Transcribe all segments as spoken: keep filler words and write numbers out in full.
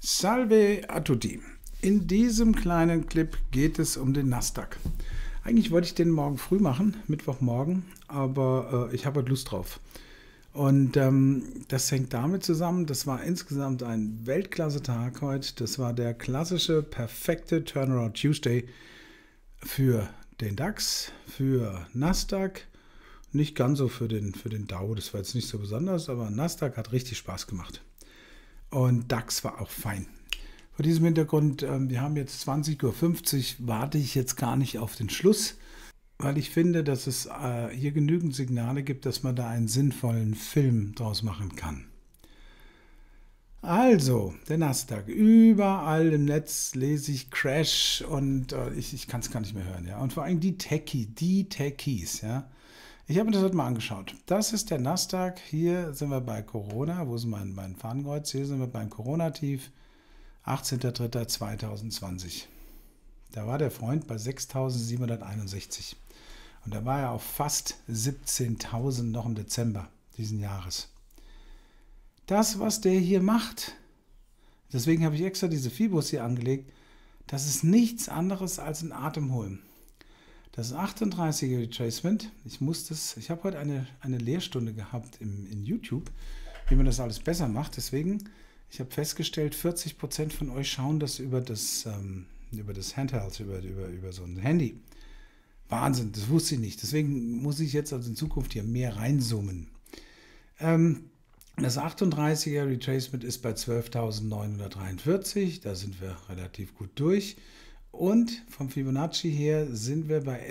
Salve a tutti. In diesem kleinen Clip geht es um den Nasdaq. Eigentlich wollte ich den morgen früh machen, Mittwochmorgen, aber äh, ich habe halt Lust drauf. Und ähm, das hängt damit zusammen, das war insgesamt ein Weltklasse-Tag heute. Das war der klassische, perfekte Turnaround Tuesday für den DAX, für Nasdaq. Nicht ganz so für den, für den Dow, das war jetzt nicht so besonders, aber Nasdaq hat richtig Spaß gemacht. Und DAX war auch fein. Vor diesem Hintergrund, äh, wir haben jetzt zwanzig Uhr fünfzig, warte ich jetzt gar nicht auf den Schluss, weil ich finde, dass es äh, hier genügend Signale gibt, dass man da einen sinnvollen Film draus machen kann. Also, der Nasdaq. Überall im Netz lese ich Crash und äh, ich, ich kann es gar nicht mehr hören. Ja? Und vor allem die Techie, die Techies, ja. Ich habe mir das heute mal angeschaut. Das ist der Nasdaq. Hier sind wir bei Corona. Wo ist mein, mein Fahnenkreuz? Hier sind wir beim Corona-Tief. achtzehnter dritter zweitausendzwanzig. Da war der Freund bei sechstausendsiebenhunderteinundsechzig. Und da war er auf fast siebzehntausend noch im Dezember diesen Jahres. Das, was der hier macht, deswegen habe ich extra diese Fibos hier angelegt, das ist nichts anderes als ein Atemholen. Das achtunddreißiger Retracement, ich muss das, ich habe heute eine, eine Lehrstunde gehabt im, in YouTube, wie man das alles besser macht. Deswegen, ich habe festgestellt, vierzig Prozent von euch schauen das über das, ähm, über das Handheld, über, über, über so ein Handy. Wahnsinn, das wusste ich nicht. Deswegen muss ich jetzt also in Zukunft hier mehr reinzoomen. Ähm, das achtunddreißiger Retracement ist bei zwölftausendneunhundertdreiundvierzig, da sind wir relativ gut durch. Und vom Fibonacci her sind wir bei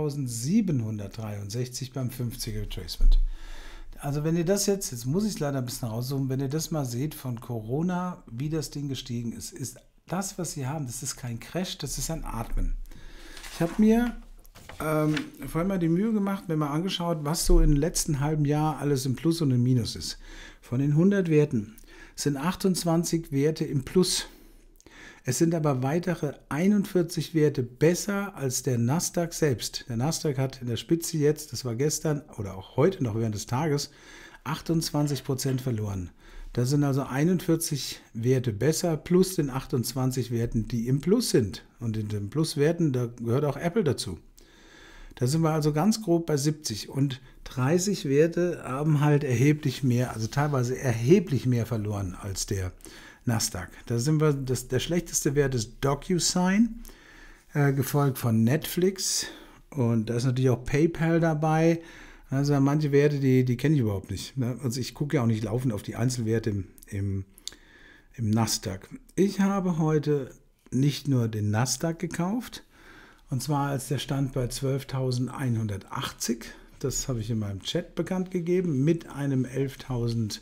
elftausendsiebenhundertdreiundsechzig beim fünfziger Retracement. Also wenn ihr das jetzt, jetzt muss ich es leider ein bisschen rauszoomen, wenn ihr das mal seht von Corona, wie das Ding gestiegen ist, ist das, was sie haben, das ist kein Crash, das ist ein Atmen. Ich habe mir ähm, vorhin mal die Mühe gemacht, mir mal angeschaut, was so im letzten halben Jahr alles im Plus und im Minus ist. Von den hundert Werten sind achtundzwanzig Werte im Plus. Es sind aber weitere einundvierzig Werte besser als der Nasdaq selbst. Der Nasdaq hat in der Spitze jetzt, das war gestern oder auch heute noch während des Tages, achtundzwanzig Prozent verloren. Da sind also einundvierzig Werte besser plus den achtundzwanzig Werten, die im Plus sind. Und in den Pluswerten, da gehört auch Apple dazu. Da sind wir also ganz grob bei siebzig und dreißig Werte haben halt erheblich mehr, also teilweise erheblich mehr verloren als der Nasdaq. Da sind wir, das, der schlechteste Wert ist DocuSign, äh, gefolgt von Netflix und da ist natürlich auch PayPal dabei. Also manche Werte, die, die kenne ich überhaupt nicht. Ne? Also ich gucke ja auch nicht laufend auf die Einzelwerte im, im, im Nasdaq. Ich habe heute nicht nur den Nasdaq gekauft, und zwar als der stand bei zwölftausendeinhundertachtzig. Das habe ich in meinem Chat bekannt gegeben mit einem elftausender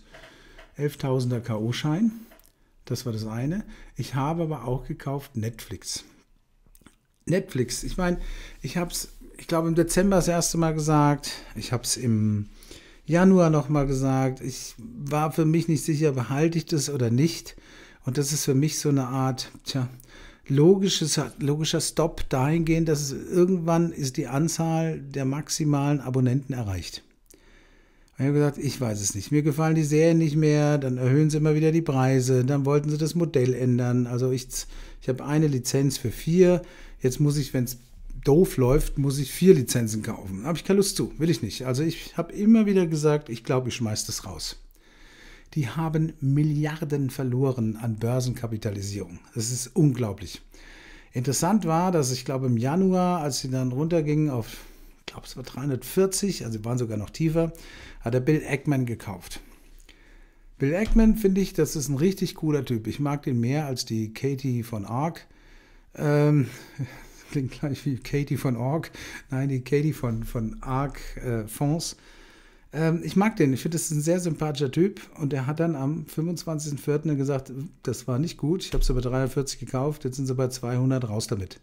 K O-Schein. Das war das eine. Ich habe aber auch gekauft Netflix. Netflix, ich meine, ich habe es, ich glaube im Dezember das erste Mal gesagt, ich habe es im Januar nochmal gesagt, ich war für mich nicht sicher, behalte ich das oder nicht. Und das ist für mich so eine Art, tja, logisches, logischer Stop dahingehend, dass es irgendwann ist die Anzahl der maximalen Abonnenten erreicht. Ich habe gesagt, ich weiß es nicht. Mir gefallen die Serien nicht mehr, dann erhöhen sie immer wieder die Preise, dann wollten sie das Modell ändern. Also ich, ich habe eine Lizenz für vier, jetzt muss ich, wenn es doof läuft, muss ich vier Lizenzen kaufen. Da habe ich keine Lust zu, will ich nicht. Also ich habe immer wieder gesagt, ich glaube, ich schmeiße das raus. Die haben Milliarden verloren an Börsenkapitalisierung. Das ist unglaublich. Interessant war, dass ich glaube im Januar, als sie dann runtergingen auf, ich glaube es war dreihundertvierzig, also waren sogar noch tiefer, hat er Bill Ackman gekauft. Bill Ackman finde ich, das ist ein richtig cooler Typ. Ich mag den mehr als die Katie von Ark. Ähm, klingt gleich wie Katie von Ork. Nein, die Katie von, von Ark äh, Fonds. Ähm, ich mag den. Ich finde, das ist ein sehr sympathischer Typ. Und er hat dann am fünfundzwanzigsten vierten gesagt, das war nicht gut. Ich habe es aber dreihundertvierzig gekauft. Jetzt sind sie bei zweihundert, raus damit.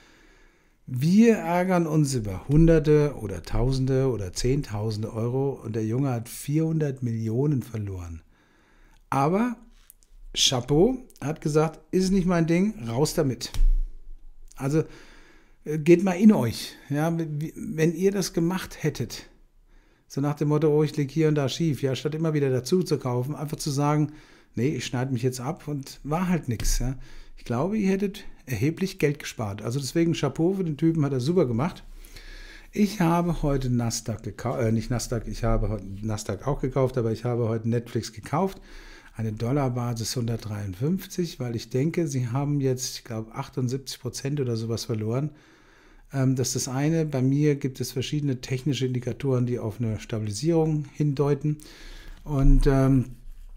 Wir ärgern uns über Hunderte oder Tausende oder Zehntausende Euro und der Junge hat vierhundert Millionen verloren. Aber Chapeau hat gesagt, ist nicht mein Ding, raus damit. Also geht mal in euch. Ja, wenn ihr das gemacht hättet, so nach dem Motto, oh, ich liege hier und da schief, ja, statt immer wieder dazu zu kaufen, einfach zu sagen, nee, ich schneide mich jetzt ab und war halt nichts. Ja. Ich glaube, ihr hättet erheblich Geld gespart. Also deswegen Chapeau für den Typen, hat er super gemacht. Ich habe heute Nasdaq gekauft, äh, nicht Nasdaq, ich habe heute Nasdaq auch gekauft, aber ich habe heute Netflix gekauft. Eine Dollarbasis hundertdreiundfünfzig, weil ich denke, sie haben jetzt, ich glaube, achtundsiebzig Prozent oder sowas verloren. Ähm, das ist das eine. Bei mir gibt es verschiedene technische Indikatoren, die auf eine Stabilisierung hindeuten. Und ähm,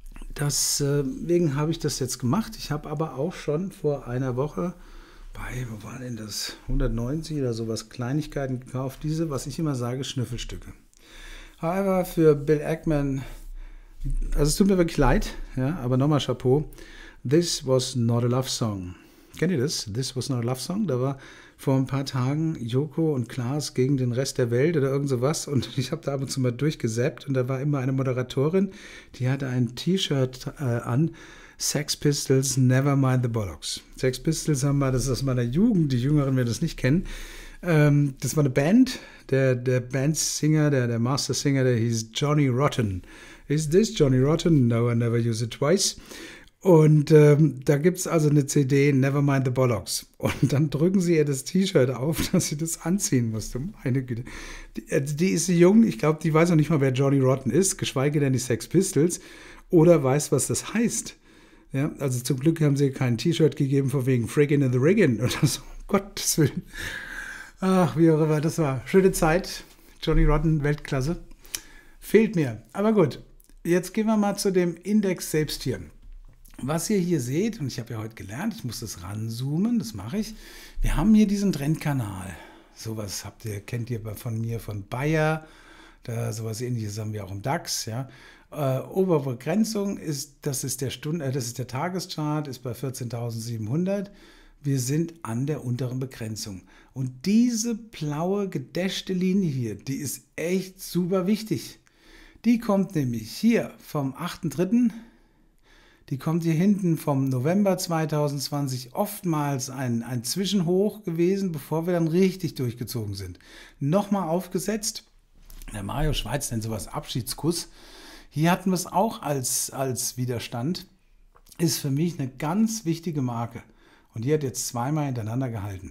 deswegen habe ich das jetzt gemacht. Ich habe aber auch schon vor einer Woche bei, wo war denn das, hundertneunzig oder sowas, Kleinigkeiten gekauft. Diese, was ich immer sage, Schnüffelstücke. Aber für Bill Ackman, also es tut mir wirklich leid, ja, aber nochmal Chapeau. This was not a love song. Kennt ihr das? This was not a love song. Da war vor ein paar Tagen Joko und Klaas gegen den Rest der Welt oder irgend sowas. Und ich habe da ab und zu mal durchgesäppt. Und da war immer eine Moderatorin, die hatte ein T-Shirt äh, an. Sex Pistols, Never Mind the Bollocks. Sex Pistols haben wir, das ist aus meiner Jugend, die Jüngeren werden das nicht kennen. Ähm, das war eine Band. Der, der Bandsinger, der, der Master Singer, der hieß Johnny Rotten. Is this Johnny Rotten? No, I never use it twice. Und ähm, da gibt es also eine C D, Never Mind the Bollocks. Und dann drücken sie ihr das T-Shirt auf, dass sie das anziehen musste. Meine Güte. Die, äh, die ist jung, ich glaube, die weiß noch nicht mal, wer Johnny Rotten ist, geschweige denn die Sex Pistols, oder weiß, was das heißt. Ja, also zum Glück haben sie kein T-Shirt gegeben, von wegen Friggin' in the Riggin' oder so, um Gottes Willen. Ach, wie auch immer, das war schöne Zeit. Johnny Rotten, Weltklasse. Fehlt mir, aber gut. Jetzt gehen wir mal zu dem Index selbst hier. Was ihr hier seht, und ich habe ja heute gelernt, ich muss das ranzoomen, das mache ich. Wir haben hier diesen Trendkanal. Sowas habt ihr, kennt ihr von mir von Bayer. Da sowas Ähnliches haben wir auch im DAX. Ja. Äh, obere Begrenzung ist, das ist der Stunden, äh, das ist der Tageschart, ist bei vierzehntausendsiebenhundert. Wir sind an der unteren Begrenzung. Und diese blaue gedashte Linie hier, die ist echt super wichtig. Die kommt nämlich hier vom achten dritten Die kommt hier hinten vom November zweitausendzwanzig, oftmals ein, ein Zwischenhoch gewesen, bevor wir dann richtig durchgezogen sind. Nochmal aufgesetzt, der Mario Schweiz nennt sowas Abschiedskuss. Hier hatten wir es auch als, als Widerstand, ist für mich eine ganz wichtige Marke. Und die hat jetzt zweimal hintereinander gehalten.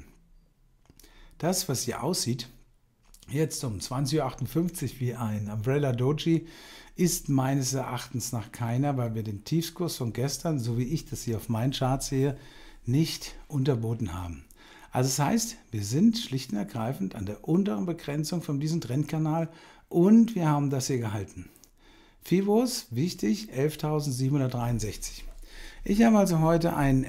Das, was hier aussieht, jetzt um zwanzig Uhr achtundfünfzig wie ein Umbrella Doji, ist meines Erachtens nach keiner, weil wir den Tiefskurs von gestern, so wie ich das hier auf meinen Chart sehe, nicht unterboten haben. Also das heißt, wir sind schlicht und ergreifend an der unteren Begrenzung von diesem Trendkanal und wir haben das hier gehalten. Fibos, wichtig, elftausendsiebenhundertdreiundsechzig. Ich habe also heute einen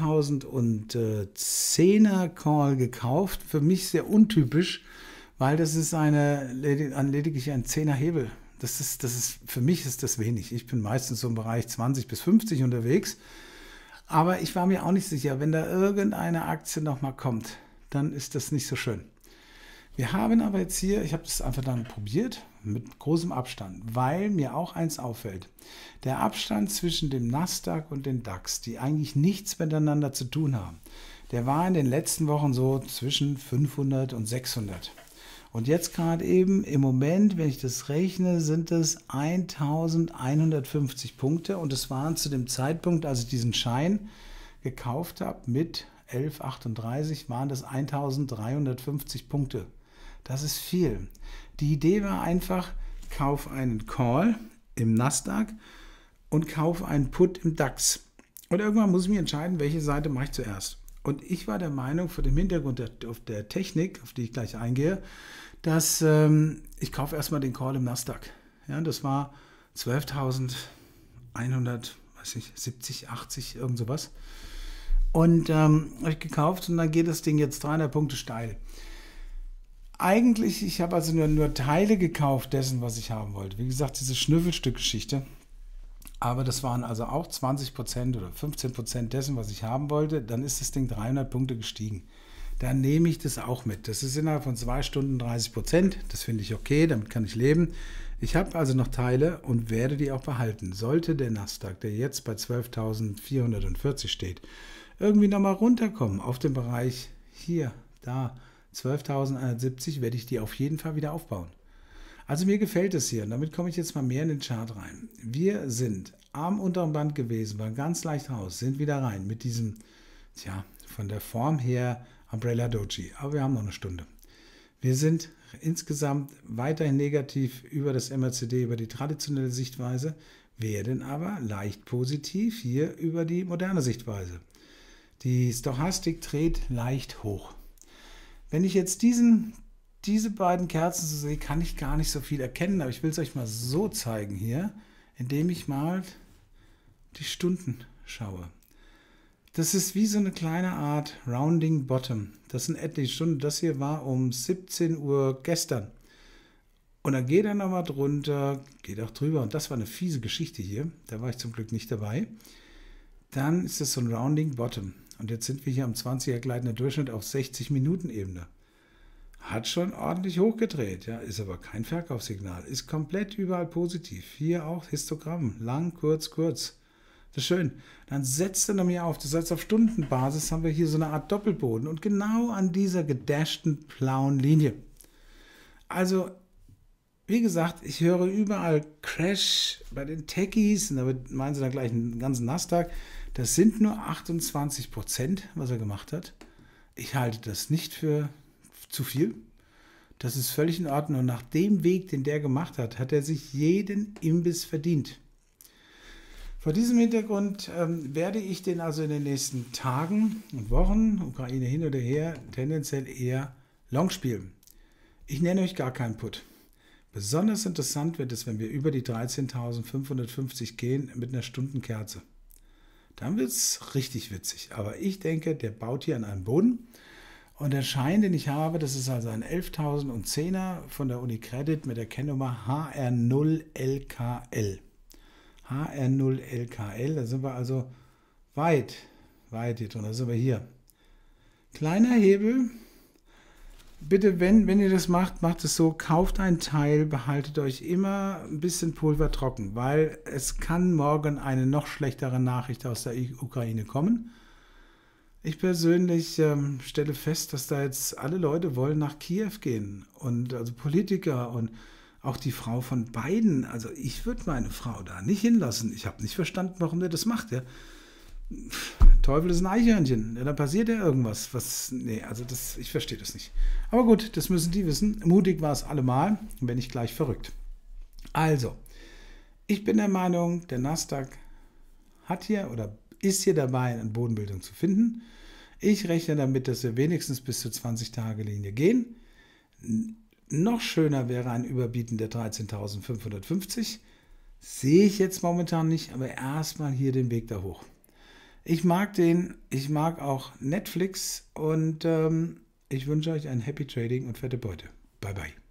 elftausendzehner Call gekauft, für mich sehr untypisch, weil das ist eine, lediglich ein zehner Hebel. Das ist, das ist, für mich ist das wenig. Ich bin meistens so im Bereich zwanzig bis fünfzig unterwegs. Aber ich war mir auch nicht sicher, wenn da irgendeine Aktie nochmal kommt, dann ist das nicht so schön. Wir haben aber jetzt hier, ich habe das einfach dann probiert, mit großem Abstand, weil mir auch eins auffällt. Der Abstand zwischen dem Nasdaq und dem DAX, die eigentlich nichts miteinander zu tun haben, der war in den letzten Wochen so zwischen fünfhundert und sechshundert. Und jetzt gerade eben im Moment, wenn ich das rechne, sind es eintausendeinhundertfünfzig Punkte. Und es waren zu dem Zeitpunkt, als ich diesen Schein gekauft habe, mit elf Komma achtunddreißig, waren das eintausenddreihundertfünfzig Punkte. Das ist viel. Die Idee war einfach, kauf einen Call im Nasdaq und kauf einen Put im DAX. Und irgendwann muss ich mich entscheiden, welche Seite mache ich zuerst. Und ich war der Meinung, vor dem Hintergrund der, der Technik, auf die ich gleich eingehe, dass ähm, ich kaufe erstmal den Call im Nasdaq. Ja, das war zwölftausendeinhundert, weiß ich, siebzig, achtzig, irgend sowas. Und ähm, habe ich gekauft und dann geht das Ding jetzt dreihundert Punkte steil. Eigentlich, ich habe also nur, nur Teile gekauft dessen, was ich haben wollte. Wie gesagt, diese Schnüffelstück-Geschichte. Aber das waren also auch zwanzig Prozent oder fünfzehn Prozent dessen, was ich haben wollte. Dann ist das Ding dreihundert Punkte gestiegen. Dann nehme ich das auch mit. Das ist innerhalb von zwei Stunden dreißig Prozent. Das finde ich okay, damit kann ich leben. Ich habe also noch Teile und werde die auch behalten. Sollte der Nasdaq, der jetzt bei zwölftausendvierhundertvierzig steht, irgendwie nochmal runterkommen auf den Bereich hier, da, zwölftausendeinhundertsiebzig, werde ich die auf jeden Fall wieder aufbauen. Also mir gefällt es hier und damit komme ich jetzt mal mehr in den Chart rein. Wir sind am unteren Band gewesen, waren ganz leicht raus, sind wieder rein mit diesem, tja, von der Form her Umbrella Doji. Aber wir haben noch eine Stunde. Wir sind insgesamt weiterhin negativ über das M A C D, über die traditionelle Sichtweise, werden aber leicht positiv hier über die moderne Sichtweise. Die Stochastik dreht leicht hoch. Wenn ich jetzt diesen, diese beiden Kerzen so sehe, kann ich gar nicht so viel erkennen, aber ich will es euch mal so zeigen hier, indem ich mal die Stunden schaue. Das ist wie so eine kleine Art Rounding Bottom. Das sind etliche Stunden. Das hier war um siebzehn Uhr gestern. Und dann geht er nochmal drunter, geht auch drüber. Und das war eine fiese Geschichte hier. Da war ich zum Glück nicht dabei. Dann ist das so ein Rounding Bottom. Und jetzt sind wir hier am zwanziger gleitender Durchschnitt auf sechzig Minuten Ebene. Hat schon ordentlich hochgedreht, ja, ist aber kein Verkaufssignal. Ist komplett überall positiv. Hier auch Histogramm. Lang, kurz, kurz. Das ist schön. Dann setzt er noch mehr auf. Das heißt, auf Stundenbasis haben wir hier so eine Art Doppelboden. Und genau an dieser gedashten blauen Linie. Also, wie gesagt, ich höre überall Crash bei den Techies. Und damit meinen sie dann gleich einen ganzen Nasdaq. Das sind nur achtundzwanzig Prozent, was er gemacht hat. Ich halte das nicht für zu viel. Das ist völlig in Ordnung. Und nach dem Weg, den der gemacht hat, hat er sich jeden Imbiss verdient. Vor diesem Hintergrund ähm, werde ich den also in den nächsten Tagen und Wochen, Ukraine hin oder her, tendenziell eher long spielen. Ich nenne euch gar keinen Put. Besonders interessant wird es, wenn wir über die dreizehntausendfünfhundertfünfzig gehen mit einer Stundenkerze. Dann wird es richtig witzig. Aber ich denke, der baut hier an einem Boden. Und der Schein, den ich habe, das ist also ein elftausendzehner von der UniCredit mit der Kennnummer H R null L K L. H R null L K L, da sind wir also weit, weit hier drin, da sind wir hier. Kleiner Hebel, bitte, wenn, wenn ihr das macht, macht es so, kauft einen Teil, behaltet euch immer ein bisschen Pulver trocken, weil es kann morgen eine noch schlechtere Nachricht aus der Ukraine kommen. Ich persönlich ähm, stelle fest, dass da jetzt alle Leute wollen nach Kiew gehen und also Politiker und auch die Frau von Biden, also ich würde meine Frau da nicht hinlassen. Ich habe nicht verstanden, warum der das macht. Ja. Teufel ist ein Eichhörnchen. Ja, da passiert ja irgendwas. Was, nee, also das, ich verstehe das nicht. Aber gut, das müssen die wissen. Mutig war es allemal, wenn nicht gleich verrückt. Also, ich bin der Meinung, der Nasdaq hat hier oder ist hier dabei, eine Bodenbildung zu finden. Ich rechne damit, dass wir wenigstens bis zur zwanzig-Tage-Linie gehen. Noch schöner wäre ein Überbieten der dreizehntausendfünfhundertfünfzig. Sehe ich jetzt momentan nicht, aber erstmal hier den Weg da hoch. Ich mag den, ich mag auch Netflix und ähm, ich wünsche euch ein Happy Trading und fette Beute. Bye bye.